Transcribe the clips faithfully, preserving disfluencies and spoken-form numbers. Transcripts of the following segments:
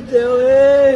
बच्चे हुए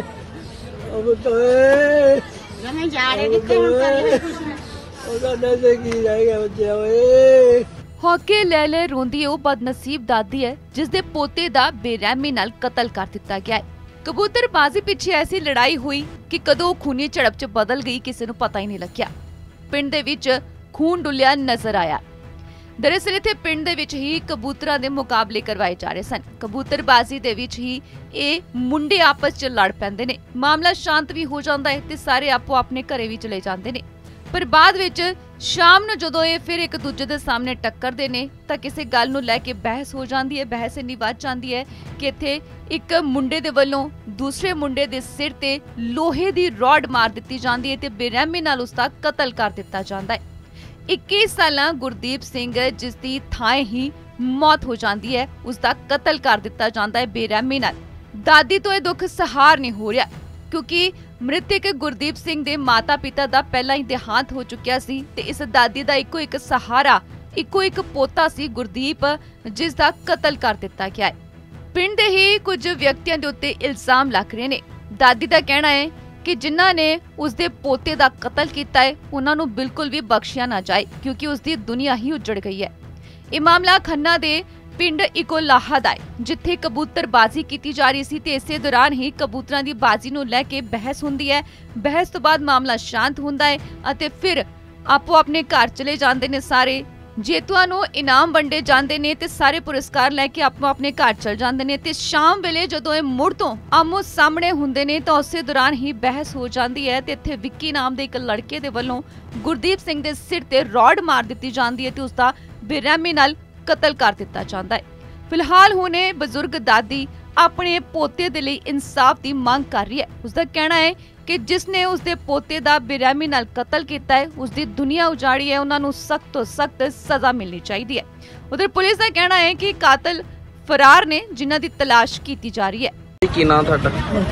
हौके लै लै रोंदी ਉਹ ਬਦਨਸੀਬ ਦਾਦੀ ਹੈ ਜਿਸ ਦੇ ਪੋਤੇ ਦਾ ਬੇਰਹਿਮੀ ਨਾਲ ਕਤਲ ਕਰ ਦਿੱਤਾ ਗਿਆ ਹੈ। ਕਬੂਤਰਬਾਜ਼ੀ ਪਿੱਛੇ ਐਸੀ ਲੜਾਈ ਹੋਈ ਕਿ ਕਦੋਂ ਖੂਨੀ ਝੜਪ 'ਚ ਬਦਲ ਗਈ ਕਿਸੇ ਨੂੰ ਪਤਾ ਹੀ ਨਹੀਂ ਲੱਗਿਆ। ਪਿੰਡ ਦੇ ਵਿੱਚ ਖੂਨ ਡੁੱਲਿਆ ਨਜ਼ਰ ਆਇਆ। दरअसल इत्थे पिंड दे विच ही कबूतरां दे मुकाबले करवाए जा रहे सन। कबूतरबाजी दे विच ही ये मुंडे आपस च लड़ पैंदे ने। मामला शांत भी हो जांदा है ते सारे आपो अपने घरे भी चले जांदे ने। पर बाद विच शाम नूं जदों ये फिर एक दूजे दे सामने टक्करदे ने तां किसे गल नूं लैके बहस हो जांदी है। बहस इन्नी वध जांदी है कि इत्थे एक मुंडे दे वल्लों दूसरे मुंडे दे सिर ते लोहे दी रॉड मार दित्ती जांदी है ते बेरहमी नाल उसदा कतल कर दित्ता जांदा है। इक्कीस साल गुरदीप सिंह जिसकी थाएं ही मौत हो जाती है उसका कतल कर दिता जाता है बेरहमी नाल। दादी तो यह दुख सहार नहीं हो रहा क्योंकि मृतक गुरदीप सिंह दे माता पिता का पहला ही देहांत हो चुकिया सी ते इस दादी का इको एक सहारा इको एक पोता सी गुरदीप जिसका कतल कर दिता गया है। पिंड दे ही कुछ व्यक्तियों के उत्ते इल्जाम लग रहे ने। दादी का कहना है कि जिन्हां ने उसके पोते का कतल किया है उन्होंने बिल्कुल भी बख्शिया ना जाए क्योंकि उसकी दुनिया ही उजड़ गई है। यह मामला खन्ना दे पिंड इकोलाहा दा है जिथे कबूतरबाजी की जा रही सी ते इसे दौरान ही कबूतरां दी बाजी नूं लैके बहस हुंदी है। बहस तो बाद मामला शांत हुंदा है अते फिर आपो अपने घर चले जांदे ने। सारे जेतुआं नूं इनाम वंडे जांदे ने ते सारे पुरस्कार लैके आपो अपने घर चल जांदे ने ते शाम वेले जदों ये मुड़ तो आमो सामने हुंदे ने तां उसे दौरान ही बहस हो जांदी है ते इत्थे विक्की नाम दे एक लड़के दे वल्लों गुरदीप सिंह दे सिर ते रॉड मार दित्ती जांदी है ते उसदा बेरहमी नाल कतल कर दिता जाता है। फिलहाल हुणे बजुर्ग दादी अपने पोते दे लई इंसाफ की मांग कर रही है। उसका कहना है कि जिसने उसके पोते का बेरहमी नाल कतल किया है उसकी दुनिया उजाड़ी है, उन्होंने सख्त तो सख्त सजा मिलनी चाहिए है। उधर पुलिस का कहना है कि कातिल फरार ने जिन्हां दी तलाश की जा रही है। ਕੀ ਨਾਮ ਤੁਹਾਡਾ?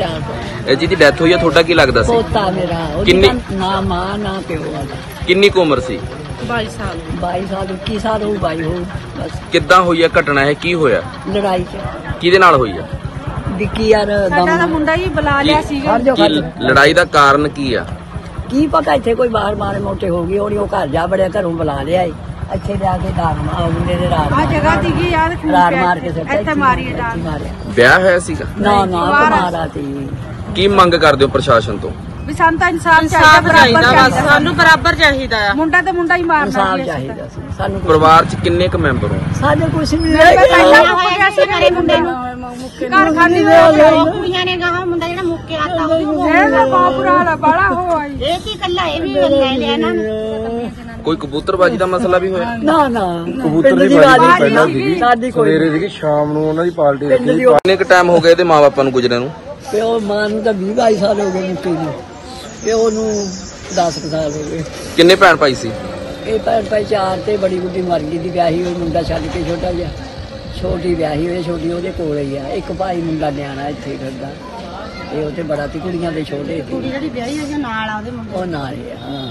ਇਹ ਜਿਹਦੀ ਡੈਥ ਹੋਈ ਹੈ ਤੁਹਾਡਾ ਕੀ ਲੱਗਦਾ ਸੀ? ਪੋਤਾ ਮੇਰਾ। ਕਿੰਨੀ ਨਾ ਮਾਂ ਨਾ ਪਿਓ ਆ। ਕਿੰਨੀ ਕੁ ਉਮਰ ਸੀ? ਬਾਈ ਸਾਲ। ਬਾਈ ਸਾਲ ਇੱਕੀ ਸਾਲ ਹੋ ਬਾਈ ਹੋ ਬਸ। ਕਿੱਦਾਂ ਹੋਈ ਹੈ ਘਟਨਾ? ਇਹ ਕੀ ਹੋਇਆ? ਲੜਾਈ ਚ। ਕਿਹਦੇ ਨਾਲ ਹੋਈ ਹੈ? ਵਿੱਕੀ ਯਾਰ ਸਾਡਾ ਦਾ ਮੁੰਡਾ ਹੀ ਬੁਲਾ ਲਿਆ ਸੀਗਾ। ਲੜਾਈ ਦਾ ਕਾਰਨ ਕੀ ਆ? ਕੀ ਪਤਾ ਇੱਥੇ ਕੋਈ ਬਾਹਰ ਮਾਰੇ ਮੋਟੇ ਹੋ ਗਈ ਹੋਣੀ। ਉਹ ਘਰ ਜਾ ਬੜਿਆ ਘਰੋਂ ਬੁਲਾ ਲਿਆ ਇੱਥੇ ਲਿਆ ਕੇ ਦਾਰ ਮਾਰ ਮੁੰਡੇ ਦੇ ਰਾੜ ਆ ਜਗ੍ਹਾ ਸੀਗੀ ਯਾਰ ਰਾੜ ਮਾਰ ਕੇ ਇੱਥੇ ਮਾਰੀ ਡਾਲ ਮਾਰਿਆ। ਵਿਆਹ ਹੋਇਆ ਸੀਗਾ? ਨਾ ਨਾ ਮਾਰਾ ਸੀ। ਕੀ ਮੰਗ ਕਰਦੇ ਹੋ ਪ੍ਰਸ਼ਾਸਨ ਤੋਂ? ਵੀ ਸਾਨੂੰ ਤਾਂ ਇਨਸਾਫ ਚਾਹੀਦਾ, ਸਾਨੂੰ ਬਰਾਬਰ ਚਾਹੀਦਾ ਆ। ਮੁੰਡਾ ਤੇ ਮੁੰਡਾ ਹੀ ਮਾਰਨਾ ਇਨਸਾਫ ਚਾਹੀਦਾ ਸੀ ਸਾਨੂੰ। ਪਰਿਵਾਰ ਚ ਕਿੰਨੇ ਕੁ ਮੈਂਬਰ ਹੋ? ਸਾਡੇ ਕੁਛ ਨਹੀਂ ਰਹਿ ਗਿਆ ਸੀ ਮੇਰੇ ਮੁੰਡੇ ਨੂੰ ਘਰ ਖਾਲੀ ਹੋਇਆ ਕੁੜੀਆਂ ਨੇ ਗਾਹਾਂ ਮੁੰਡਾ ਜਿਹੜਾ ਮੁੱਕੇ ਆਤਾ ਇਹਦਾ ਬਾਪਰਾ ਵਾਲਾ ਬੜਾ ਹੋ ਆਈ ਇਹ ਕੀ ਕੱਲਾ ਇਹ ਵੀ ਲੈ ਲਿਆ ਇਹਨਾਂ ਨੇ। ਕੋਈ ਕਬੂਤਰਬਾਜੀ ਦਾ ਮਸਲਾ ਵੀ ਹੋਇਆ? ਨਾ ਨਾ ਕਬੂਤਰ ਦੀ ਬਾਜੀ ਪਹਿਲਾਂ ਸੀਗੀ, ਸਾਡੀ ਕੋਈ ਸਵੇਰੇ ਸੀਗੀ, ਸ਼ਾਮ ਨੂੰ ਉਹਨਾਂ ਦੀ ਪਾਰਟੀ ਰੱਖੀ। ਕਿੰਨੇ ਕੁ ਟਾਈਮ ਹੋ ਗਏ ਇਹਦੇ ਮਾਪਿਆਂ ਨੂੰ ਗੁਜਰੇ ਨੂੰ? ਪਿਓ ਮਾਂ ਨੂੰ ਤਾਂ ਵੀਹ ਬਾਈ ਸਾਲ ਹੋ ਗਏ ਮੁੱਕੇ ਨੂੰ। ਪਿਓ ਨੂੰ ਦਸ ਕੁ ਸਾਲ ਹੋ ਗਏ। ਕਿੰਨੇ ਭੈਣ ਭਾਈ ਸੀ? ਇਹ ਭੈਣ ਭਾਈ ਚਾਰ ਤੇ ਬੜੀ ਬੁੱਢੀ ਮਰ ਗਈ ਦੀ ਵਿਆਹੀ ਹੋਈ ਮੁੰਡਾ ਛੱਡ ਕੇ ਛੋਟਾ ਜਿਹਾ। ਛੋਟੀ ਵਿਆਹੀ ਹੋਈ ਛੋਟੀ ਉਹਦੇ ਕੋਲ ਹੀ ਆ। ਇੱਕ ਭਾਈ ਮੁੰਡਾ ਨਿਆਣਾ ਇੱਥੇ ਫਿਰਦਾ ਇਹ ਉਹਤੇ ਬੜਾ ਤੀ ਕੁੜੀਆਂ ਦੇ ਛੋਟੇ ਕੁੜੀ ਜਿਹੜੀ ਵਿਆਹੀ ਹੋਈ ਨਾਲ ਆ ਉਹਦੇ ਮੁੰਡੇ ਉਹ ਨਾਲ ਹੀ ਆ। ਹਾਂ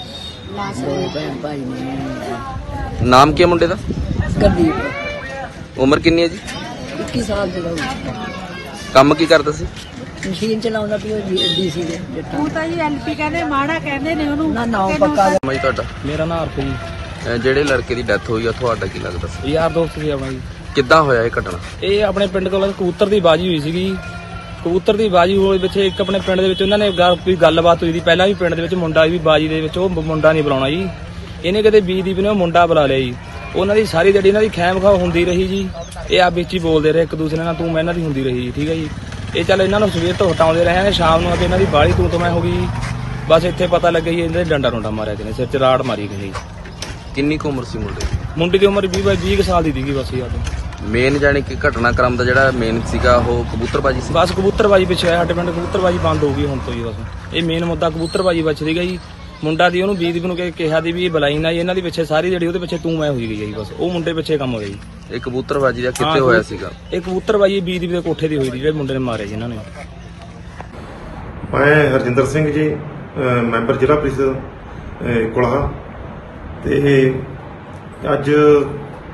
ਦੋ ਭੈਣ ਭਾਈ ਨੇ। ਨਾਮ ਕੀ ਹੈ ਮੁੰਡੇ ਦਾ? ਗੁਰਦੀਪ। ਉਮਰ ਕਿੰਨੀ ਹੈ ਜੀ? ਇੱਕੀ ਸਾਲ ਦੀ ਹੋਊ। ਕੰਮ ਕੀ ਕਰਦਾ ਸੀ? ਮਸ਼ੀਨ ਚਲਾਉਂਦਾ ਪਿਓ ਡੀਸੀ ਦੇ ਜੱਟਾਂ। ਤੂੰ ਤਾਂ ਜੀ ਐਲਪੀ ਕਹਿੰਦੇ ਮਾੜਾ ਕਹਿੰਦੇ ਨੇ ਉਹਨੂੰ। ਨਾ ਨਾ ਪੱਕਾ ਜੀ ਤੁਹਾਡਾ? ਮੇਰਾ ਨਾਮ ਅਰਪ ਜੀ। ਜਿਹੜੇ ਲੜਕੇ ਦੀ ਡੈਥ ਹੋਈ ਆ ਤੁਹਾਡਾ ਕੀ ਲੱਗਦਾ ਸੀ? ਯਾਰ ਦੋਸਤ ਸੀ ਆਪਣਾ ਜੀ। ਕਿੱਦਾਂ ਹੋਇਆ ਇਹ ਘਟਨਾ? ਇਹ ਆਪਣੇ ਪਿੰਡ ਕੋਲ ਕਬੂਤਰ ਦੀ ਬਾਜੀ ਹੋਈ ਸੀਗੀ। ਕਬੂਤਰ ਦੀ ਬਾਜੀ ਹੋਏ ਵਿੱਚ ਇੱਕ ਆਪਣੇ ਪਿੰਡ ਦੇ ਵਿੱਚ ਉਹਨਾਂ ਨੇ ਕੋਈ ਗੱਲਬਾਤ ਹੋਈ ਸੀ ਪਹਿਲਾਂ ਵੀ ਪਿੰਡ ਦੇ ਵਿੱਚ ਮੁੰਡਾ ਵੀ ਬਾਜੀ ਦੇ ਵਿੱਚ। ਉਹ ਮੁੰਡਾ ਨਹੀਂ ਬੁਲਾਉਣਾ ਜੀ ਇਹਨੇ ਕਿਤੇ ਬੀਦੀਪ ਨੇ ਉਹ ਮੁੰਡਾ ਬੁਲਾ ਲਿਆ ਜੀ। ਉਹਨਾਂ ਦੀ ਸਾਰੀ ਜਿਹੜੀ ਇਹਨਾਂ ਦੀ ਖੈਮ ਖਾ ਹੁੰਦੀ ਰਹੀ ਜੀ। ਇਹ ਆ ਵਿੱਚ ਹੀ ਬੋਲਦੇ ਰਹੇ ਇੱਕ ਦੂਸਰੇ ਨਾਲ, ਤੂੰ ਮੈਂ ਇਹਨਾਂ ਦੀ ਹੁੰਦੀ ਰਹੀ ਜੀ। ਠੀਕ ਹੈ ਜੀ। ਇਹ ਚੱਲ ਇਹਨਾਂ ਨੂੰ ਸਵੇਰ ਤੋਂ ਹਟਾਉਂਦੇ ਰਹੇ ਨੇ, ਸ਼ਾਮ ਨੂੰ ਆ ਕੇ ਇਹਨਾਂ ਦੀ ਬਾਹਲੀ ਤੂੰ ਤੋਂ ਮੈਂ ਹੋ ਗਈ। ਬਸ ਇੱਥੇ ਪਤਾ ਲੱਗਿਆ ਜੀ ਇਹਨਾਂ ਦੇ ਡੰਡਾ ਡੁੰਡਾ ਮਾਰਿਆ ਕਿਨੇ ਸਿਰ 'ਚ ਰਾੜ ਮਾਰੀ ਗਈ। ਕਿੰਨੀ ਕੁ ਉਮਰ ਸੀ ਮੁੰਡੇ ਦੀ? ਮੁੰਡੇ ਦੀ ਉਮਰ ਵੀਹ ਬਾਈ ਵੀਹ ਸਾਲ ਦੀ ਸੀਗੀ ਬਸ ਯਾਰ। ਮੇਨ ਜਾਨੀ ਕਿ ਘਟਨਾਕ੍ਰਮ ਦਾ ਜਿਹੜਾ ਮੇਨ ਸੀਗਾ ਉਹ ਕਬੂਤਰਬਾਜੀ ਸੀ। ਬਸ ਕਬੂਤਰਬਾਜੀ ਪਿੱਛੇ ਆਇਆ ਸਾਡੇ ਪਿੰਡ। ਕਬੂਤਰਬਾਜੀ ਬੰਦ ਹੋ ਗਈ ਹੁਣ ਤੋਂ ਜੀ। ਬਸ ਇਹ ਮੇਨ ਮੁੱਦਾ ਕਬੂਤਰਬਾਜੀ ਵਿੱਚ ਸੀਗਾ ਜੀ। ਮੁੰਡਾ ਦੀ ਉਹਨੂੰ ਬੀਦੀਪ ਨੂੰ ਕਿਹਾ ਦੀ ਵੀ ਇਹ ਬੁਲਾਈ ਨਾ ਜੀ। ਇਹਨਾਂ ਦੀ ਪਿੱਛੇ ਸਾਰੀ ਜਿਹੜੀ ਉਹਦੇ ਪਿੱਛੇ ਤੂੰ ਮੈਂ ਹੋਈ ਗਈ ਹੈ ਜੀ। ਬਸ ਉਹ ਮੁੰਡੇ ਪਿੱਛੇ ਕੰਮ ਹੋ ਗਿਆ ਜੀ। ਇਹ ਕਬੂਤਰਬਾਜੀ ਦਾ ਕਿੱਥੇ ਹੋਇਆ ਸੀਗਾ? ਇਹ ਕਬੂਤਰਬਾਜੀ ਬੀਦੀਪ ਦੇ ਕੋਠੇ ਦੀ ਹੋਈ ਸੀ ਜਿਹੜੇ ਮੁੰਡੇ ਨੇ ਮਾਰਿਆ ਜੀ ਇਹਨਾਂ ਨੇ। ਮੈਂ ਹਰਜਿੰਦਰ ਸਿੰਘ ਜੀ, ਮੈਂਬਰ ਜ਼ਿਲ੍ਹਾ ਪ੍ਰੀਸ਼ਦ ਕੋਲਾਹਾ। ਤੇ ਅੱਜ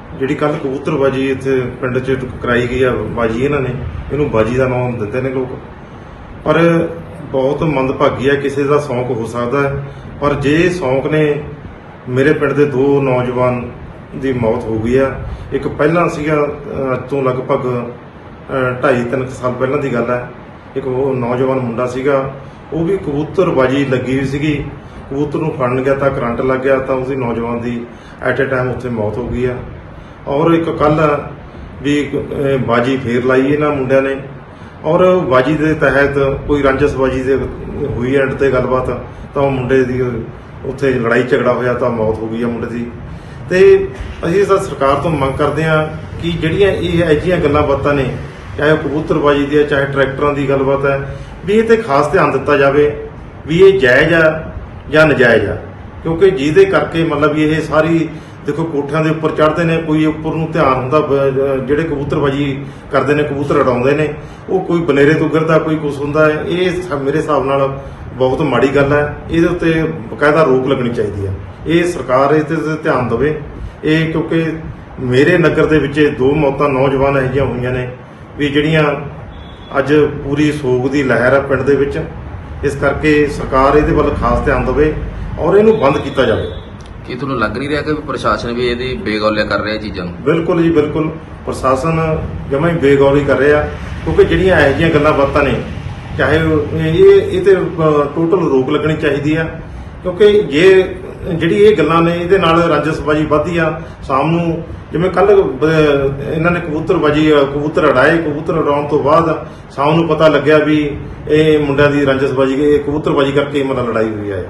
ਜਿਹੜੀ ਕੱਲ ਕਬੂਤਰਬਾਜੀ ਇੱਥੇ ਪਿੰਡ 'ਚ ਕਰਾਈ ਗਈ ਆ ਬਾਜੀ, ਇਹਨਾਂ ਨੇ ਇਹਨੂੰ ਬਾਜੀ ਦਾ ਨਾਮ ਦਿੰਦੇ ਨੇ ਲੋਕ, ਪਰ ਬਹੁਤ ਮੰਦਭਾਗੀ ਹੈ। ਕਿਸੇ ਦਾ ਸ਼ੌਂਕ ਹੋ ਸਕਦਾ ਹੈ, ਪਰ ਜੇ ਸ਼ੌਂਕ ਨੇ, ਮੇਰੇ ਪਿੰਡ ਦੇ ਦੋ ਨੌਜਵਾਨ ਦੀ ਮੌਤ ਹੋ ਗਈ ਆ। ਇੱਕ ਪਹਿਲਾਂ ਸੀਗਾ, ਅੱਜ ਤੋਂ ਲਗਭਗ ਢਾਈ ਤਿੰਨ ਸਾਲ ਪਹਿਲਾਂ ਦੀ ਗੱਲ ਹੈ। ਇੱਕ ਉਹ ਨੌਜਵਾਨ ਮੁੰਡਾ ਸੀਗਾ, ਉਹ ਵੀ ਕਬੂਤਰਬਾਜੀ ਲੱਗੀ ਹੋਈ ਸੀਗੀ, ਕਬੂਤਰ ਨੂੰ ਫੜਨ ਗਿਆ ਤਾਂ ਕਰੰਟ ਲੱਗ ਗਿਆ, ਤਾਂ ਉਸਦੀ ਨੌਜਵਾਨ ਦੀ ਐਟ ਏ ਟਾਈਮ ਉੱਥੇ ਮੌਤ ਹੋ ਗਈ ਆ। ਔਰ ਇੱਕ ਕੱਲ ਵੀ ਬਾਜੀ ਫੇਰ ਲਾਈ ਇਹਨਾਂ ਮੁੰਡਿਆਂ ਨੇ, ਔਰ ਬਾਜੀ ਦੇ ਤਹਿਤ ਕੋਈ ਰਾਂਝਸਬਾਜੀ ਦੇ ਹੋਈ ਐਂਡ ਤੇ ਗੱਲਬਾਤ, ਤਾਂ ਉਹ ਮੁੰਡੇ ਦੀ ਉੱਥੇ ਲੜਾਈ ਝਗੜਾ ਹੋਇਆ ਤਾਂ ਮੌਤ ਹੋ ਗਈ ਆ ਮੁੰਡੇ ਦੀ। ਤੇ ਅਸੀਂ ਤਾਂ ਸਰਕਾਰ ਤੋਂ ਮੰਗ ਕਰਦੇ ਹਾਂ ਕਿ ਜਿਹੜੀਆਂ ਇਹ ਅਜਿਹੀਆਂ ਗੱਲਾਂ ਬਾਤਾਂ ਨੇ, ਚਾਹੇ ਉਹ ਕਬੂਤਰਬਾਜੀ ਦੀ ਹੈ, ਚਾਹੇ ਟਰੈਕਟਰਾਂ ਦੀ ਗੱਲਬਾਤ ਹੈ, ਵੀ ਇਹ ਤੇ ਖਾਸ ਧਿਆਨ ਦਿੱਤਾ ਜਾਵੇ ਵੀ ਇਹ ਜਾਇਜ਼ ਆ ਜਾਂ ਨਜਾਇਜ਼ ਆ। ਕਿਉਂਕਿ ਜਿਹਦੇ ਕਰਕੇ ਮਤਲਬ ਵੀ ਇਹ ਸਾਰੀ ਦੇਖੋ ਕੋਠਿਆਂ ਦੇ ਉੱਪਰ ਚੜ੍ਹਦੇ ਨੇ, ਕੋਈ ਉੱਪਰ ਨੂੰ ਧਿਆਨ ਹੁੰਦਾ, ਜਿਹੜੇ ਕਬੂਤਰਬਾਜੀ ਕਰਦੇ ਨੇ, ਕਬੂਤਰ ਉਡਾਉਂਦੇ ਨੇ, ਉਹ ਕੋਈ ਬਨੇਰੇ ਤੋਂ ਗਿਰਦਾ, ਕੋਈ ਕੁਛ ਹੁੰਦਾ ਹੈ। ਇਹ ਮੇਰੇ ਹਿਸਾਬ ਨਾਲ ਬਹੁਤ ਮਾੜੀ ਗੱਲ ਹੈ। ਇਹਦੇ ਉੱਤੇ ਬਕਾਇਦਾ ਰੋਕ ਲੱਗਣੀ ਚਾਹੀਦੀ ਹੈ। ਇਹ ਸਰਕਾਰ ਇਸ 'ਤੇ ਧਿਆਨ ਦੇਵੇ। ਇਹ ਕਿਉਂਕਿ ਮੇਰੇ ਨਗਰ ਦੇ ਵਿੱਚ ਦੋ ਮੌਤਾਂ ਨੌਜਵਾਨ ਇਹੋ ਜਿਹੀਆਂ ਹੋਈਆਂ ਨੇ ਵੀ ਜਿਹੜੀਆਂ ਅੱਜ ਪੂਰੀ ਸੋਗ ਦੀ ਲਹਿਰ ਹੈ ਪਿੰਡ ਦੇ ਵਿੱਚ। ਇਸ ਕਰਕੇ ਸਰਕਾਰ ਇਹਦੇ ਵੱਲ ਖਾਸ ਧਿਆਨ ਦੇਵੇ ਔਰ ਇਹਨੂੰ ਬੰਦ ਕੀਤਾ ਜਾਵੇ। ਕੀ ਤੁਹਾਨੂੰ ਲੱਗ ਨਹੀਂ ਰਿਹਾ ਕਿ ਪ੍ਰਸ਼ਾਸਨ ਵੀ ਇਹਦੀ ਬੇਗੌਲਿਆ ਕਰ ਰਿਹਾ ਚੀਜ਼ਾਂ ਨੂੰ? ਬਿਲਕੁਲ ਜੀ, ਬਿਲਕੁਲ ਪ੍ਰਸ਼ਾਸਨ ਜਮਾਂ ਹੀ ਬੇਗੌਲੀ ਕਰ ਰਿਹਾ, ਕਿਉਂਕਿ ਜਿਹੜੀਆਂ ਇਹੋ ਜਿਹੀਆਂ ਗੱਲਾਂ ਬਾਤਾਂ ਨੇ, ਚਾਹੇ ਇਹ ਇਹ ਤੇ ਟੋਟਲ ਰੋਕ ਲੱਗਣੀ ਚਾਹੀਦੀ ਆ। ਕਿਉਂਕਿ ਜੇ ਜਿਹੜੀ ਇਹ ਗੱਲਾਂ ਨੇ, ਇਹਦੇ ਨਾਲ ਰਾਂਝਸਬਾਜੀ ਵੱਧਦੀ ਆ। ਸ਼ਾਮ ਨੂੰ ਜਿਵੇਂ ਕੱਲ ਇਹਨਾਂ ਨੇ ਕਬੂਤਰਬਾਜੀ ਕਬੂਤਰ ਉਡਾਏ, ਕਬੂਤਰ ਉਡਾਉਣ ਤੋਂ ਬਾਅਦ ਸ਼ਾਮ ਨੂੰ ਪਤਾ ਲੱਗਿਆ ਵੀ ਇਹ ਮੁੰਡਿਆਂ ਦੀ ਰਾਂਝਸਬਾਜੀ, ਇਹ ਕਬੂਤਰਬਾਜੀ ਕਰਕੇ ਮਤਲਬ ਲੜਾਈ ਹੋਈ ਹੈ।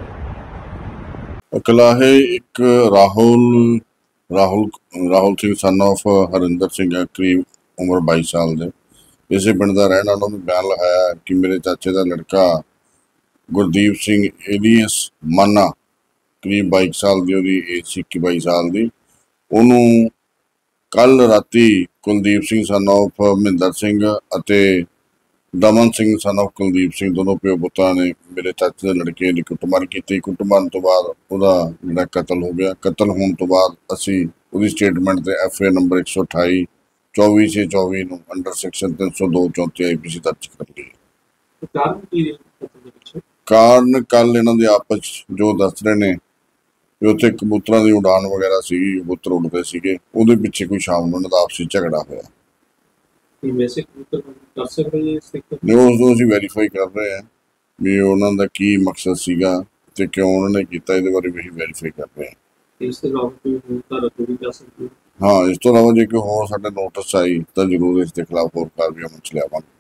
ਕਲਾਹੇ ਇੱਕ ਰਾਹੁਲ ਰਾਹੁਲ ਰਾਹੁਲ ਸਿੰਘ ਸਨ ਆਫ ਹਰਿੰਦਰ ਸਿੰਘ, ਕਰੀਬ ਉਮਰ ਬਾਈ ਸਾਲ ਦੇ, ਇਸੇ ਪਿੰਡ ਦਾ ਰਹਿਣ ਵਾਲਾ, ਉਹਨੇ ਬਿਆਨ ਲਿਖਾਇਆ ਕਿ ਮੇਰੇ ਚਾਚੇ ਦਾ ਲੜਕਾ ਗੁਰਦੀਪ ਸਿੰਘ ਏਲੀਅਸ ਮਾਨਾ, ਕਰੀਬ ਬਾਈ ਸਾਲ ਦੀ ਉਹਦੀ ਏਜ ਸੀ, ਇੱਕੀ ਬਾਈ ਸਾਲ ਦੀ, ਉਹਨੂੰ ਕੱਲ ਰਾਤੀ ਕੁਲਦੀਪ ਸਿੰਘ ਸਨ ਆਫ ਮਹਿੰਦਰ ਸਿੰਘ ਅਤੇ ਦਮਨ ਸਿੰਘ ਸਨ ਆਫ ਕੁਲਦੀਪ ਸਿੰਘ, ਦੋਨੋਂ ਪਿਓ ਪੁੱਤਾਂ ਨੇ ਮੇਰੇ ਚਾਚੇ ਦੇ ਲੜਕੇ ਦੀ ਕੁੱਟਮਾਰ ਕੀਤੀ। ਕੁੱਟਮਾਰ ਤੋਂ ਬਾਅਦ ਉਹਦਾ ਜਿਹੜਾ ਕਤਲ ਹੋ ਗਿਆ। ਕਤਲ ਹੋਣ ਤੋਂ ਬਾਅਦ ਅਸੀਂ ਉਹਦੀ ਸਟੇਟਮੈਂਟ ਤੇ ਐਫ ਏ ਨੰਬਰ ਇੱਕ ਸੌ ਅਠਾਈ ਚੌਵੀ ਛੇ ਚੌਵੀ ਨੂੰ ਅੰਡਰ ਸੈਕਸ਼ਨ ਤਿੰਨ ਸੌ ਦੋ ਚੌਂਤੀ ਆਈ ਪੀ ਸੀ ਦਰਜ ਕਰ ਲਈ। ਕਾਰਨ ਕੱਲ ਇਹਨਾਂ ਦੇ ਆਪਸ 'ਚ ਜੋ ਦੱਸ ਰਹੇ ਨੇ ਵੀ ਉੱਥੇ ਕਬੂਤਰਾਂ ਦੀ ਉਡਾਨ ਵਗੈਰਾ ਸੀਗੀ, ਕਬੂਤਰ ਉੱਡਦੇ ਸੀਗੇ, ਉਹਦੇ ਪਿੱਛੇ ਕੋਈ ਸ਼ਾਮ ਨੂੰ ਇਹਨਾਂ ਦਾ ਆਪਸੀ ਝਗੜਾ ਹੋਇਆ। ਨਹੀਂ, ਉਸ ਨੂੰ ਅਸੀਂ ਵੈਰੀਫਾਈ ਕਰ ਰਹੇ ਹਾਂ ਵੀ ਉਹਨਾਂ ਦਾ ਕੀ ਮਕਸਦ ਸੀਗਾ ਤੇ ਕਿਉਂ ਉਹਨਾਂ ਨੇ ਕੀਤਾ, ਇਹਦੇ ਬਾਰੇ ਵੀ ਅਸੀਂ ਵੈਰੀਫਾਈ ਕਰ ਰਹੇ ਹਾਂ। ਇਸ ਤੋਂ ਇਲਾਵਾ ਕੋਈ ਹੋਰ ਧਾਰਾ ਕੋਈ ਕਰ ਸਕਦੇ? ਹਾਂ, ਇਸ ਤੋਂ ਇਲਾਵਾ ਜੇ ਕੋਈ ਹੋਰ ਸਾਡੇ ਨੋਟਿਸ ਆਈ ਤਾਂ ਜ਼ਰੂਰ ਇਸ ਦੇ ਖਿਲਾਫ ਹੋਰ ਕਾਰਵਾਈ ਅਮਲ 'ਚ ਲਿਆਵਾਂਗੇ।